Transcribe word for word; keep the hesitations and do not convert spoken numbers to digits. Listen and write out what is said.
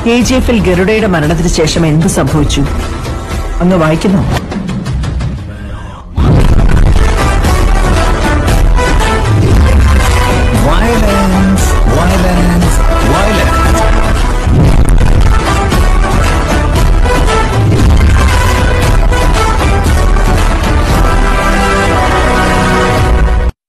A G എഫിൽ ഗരുഡയുടെ മരണത്തിന് ശേഷം എന്ത് സംഭവിച്ചു അങ്ങ് വായിക്കുന്നു?